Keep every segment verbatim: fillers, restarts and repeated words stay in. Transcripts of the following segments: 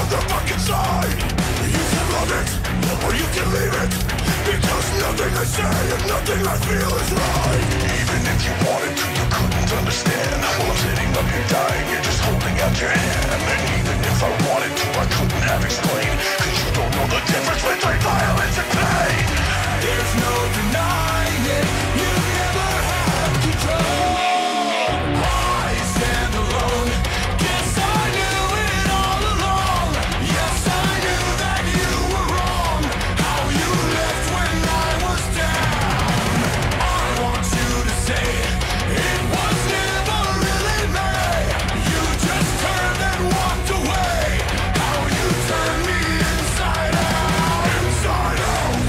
the fucking side. You can love it, or you can leave it, because nothing I say and nothing I feel is right. Even if you wanted to, you couldn't understand. While I'm sitting up here dying, you're just holding out your hand. And even if I wanted to, I couldn't have explained, cause you don't know the difference between violence and pain. There's no denying it, you never have control. I stand alone, guess I knew it all along. Yes, I knew that you were wrong, how you left when I was down. I want you to say it was never really me. You just turned and walked away, how you turned me inside out, inside out.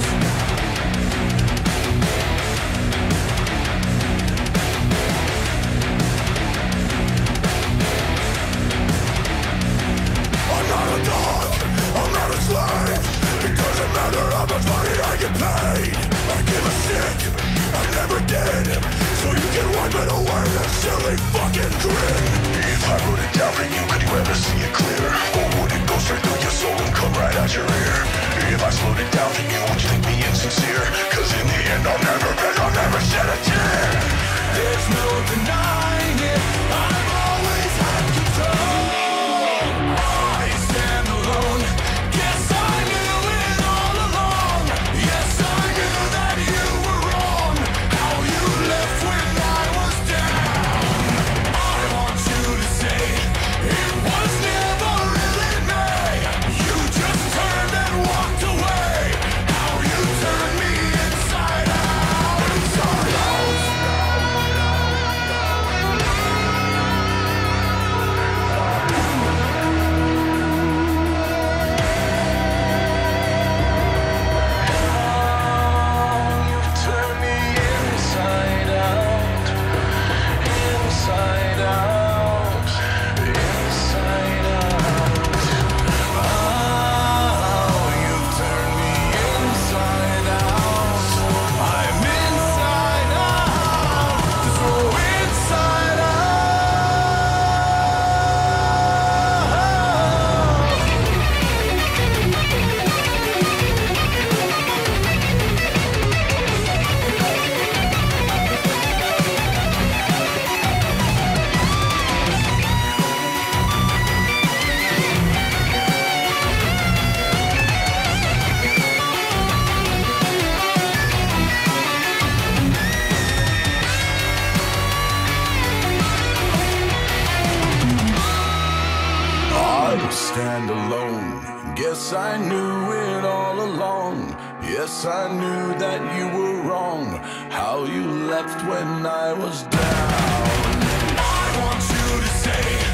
I'm not a dog, I'm not a slave. It doesn't matter how much money I get paid. I give a shit, I never did. So you can wipe it away, that silly fucking grin. If I wrote it down for you, could you ever see it clear? Or would it go straight through your soul and come right out your ear? If I slowed it down for you, would you think me insincere? Cause in the end I'll never beg, I'll never shed a tear. There's no denying it, I've always had control. I stand alone, guess I knew it all along. Yes, I knew that you were wrong, how you left when I was down. I want you to say it was never really me. You just turned and walked away, how you turned me inside out, inside out. You've turned me inside out, inside out, inside out. Oh, you've turned me inside out. I'm inside out, so inside out. I stand alone, guess I knew it all along. Yes, I knew that you were wrong, how you left when I was down. I want you to say